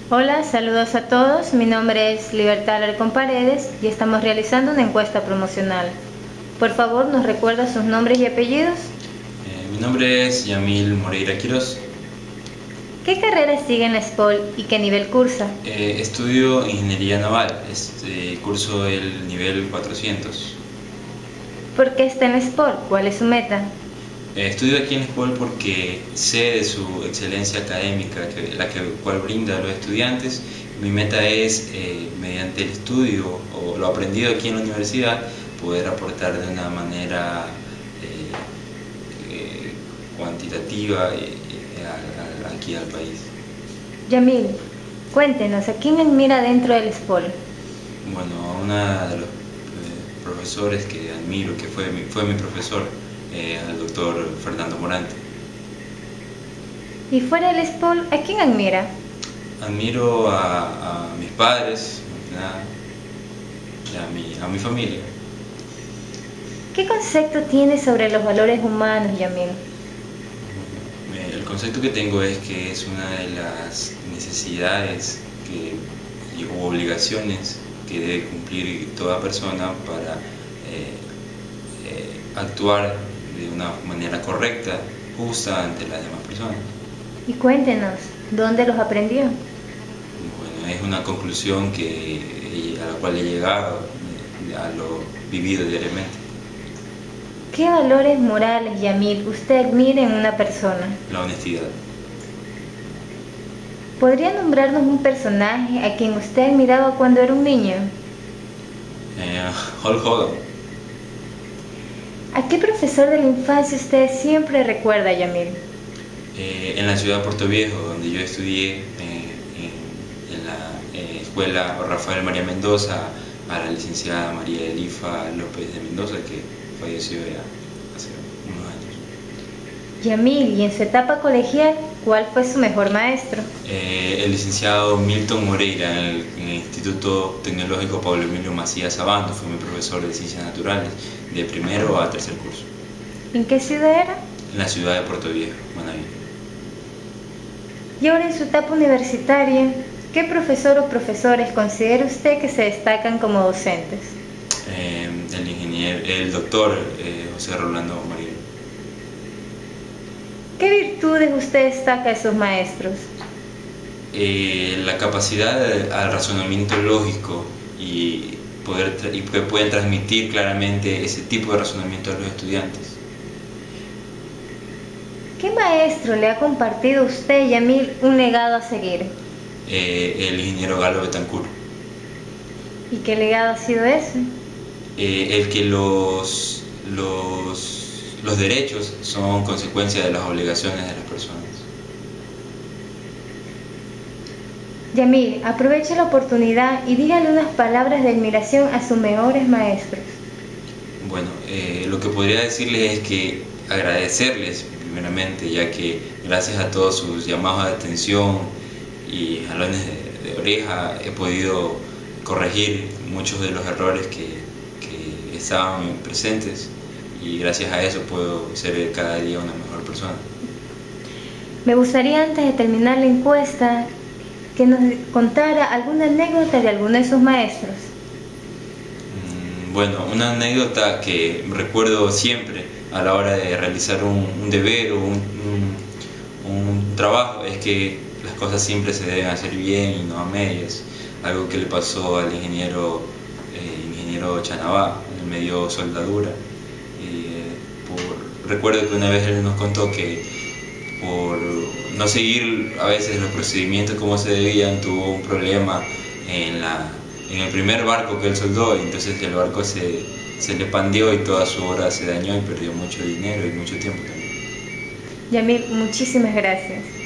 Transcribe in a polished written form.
Hola, saludos a todos. Mi nombre es Libertad Alarcón Paredes y estamos realizando una encuesta promocional. Por favor, ¿nos recuerda sus nombres y apellidos? Mi nombre es Yamil Moreira Quiroz. ¿Qué carrera sigue en la SPOL y qué nivel cursa? Estudio Ingeniería Naval, curso el nivel 400. ¿Por qué está en la SPOL? ¿Cuál es su meta? Estudio aquí en la SPOL porque sé de su excelencia académica, cual brinda a los estudiantes. Mi meta es, mediante el estudio o lo aprendido aquí en la universidad, poder aportar de una manera cuantitativa aquí al país. Yamil, cuéntenos, ¿a quién admira dentro del SPOL? Bueno, una de los profesores que admiro, que fue mi profesor, al doctor Fernando Morante. Y fuera del SPOL, ¿a quién admira? Admiro a mis padres, y a mi familia. ¿Qué concepto tiene sobre los valores humanos, Yamil? El concepto que tengo es que es una de las necesidades o obligaciones que debe cumplir toda persona para actuar de una manera correcta, justa ante las demás personas. Y cuéntenos, ¿dónde los aprendió? Bueno, es una conclusión a la cual he llegado a lo vivido diariamente. ¿Qué valores morales, Yamil, usted admira en una persona? La honestidad. ¿Podría nombrarnos un personaje a quien usted admiraba cuando era un niño? Hulk Hogan. ¿A qué profesor de la infancia usted siempre recuerda, Yamil? En la ciudad de Puerto Viejo, donde yo estudié, en la escuela Rafael María Mendoza, a la licenciada María Elifa López de Mendoza, que falleció ya hace unos años. Yamil, y en su etapa colegial, ¿cuál fue su mejor maestro? El licenciado Milton Moreira, en el Instituto Tecnológico Pablo Emilio Macías Abando, fue mi profesor de Ciencias Naturales, de primero a tercer curso. ¿En qué ciudad era? En la ciudad de Puerto Viejo, Manaví. Y ahora en su etapa universitaria, ¿qué profesor o profesores considera usted que se destacan como docentes? El doctor José Rolando Marín. ¿Qué virtudes usted destaca de sus maestros? La capacidad al razonamiento lógico y que pueden transmitir claramente ese tipo de razonamiento a los estudiantes. ¿Qué maestro le ha compartido a usted, Yamil, un legado a seguir? El ingeniero Galo Betancourt. ¿Y qué legado ha sido ese? El que los derechos son consecuencia de las obligaciones de las personas. Yamil, aproveche la oportunidad y dígale unas palabras de admiración a sus mejores maestros. Bueno, lo que podría decirles es que agradecerles primeramente, ya que gracias a todos sus llamados de atención y jalones de oreja he podido corregir muchos de los errores que estaban presentes, y gracias a eso puedo ser cada día una mejor persona. Me gustaría, antes de terminar la encuesta, que nos contara alguna anécdota de alguno de sus maestros. Bueno, una anécdota que recuerdo siempre a la hora de realizar un deber o un trabajo es que las cosas siempre se deben hacer bien y no a medias. Algo que le pasó al ingeniero Chanabá, él me dio soldadura. Recuerdo que una vez él nos contó que por no seguir a veces los procedimientos como se debían, tuvo un problema en el primer barco que él soldó, y entonces el barco se le pandeó y toda su obra se dañó y perdió mucho dinero y mucho tiempo también. Yamil, muchísimas gracias.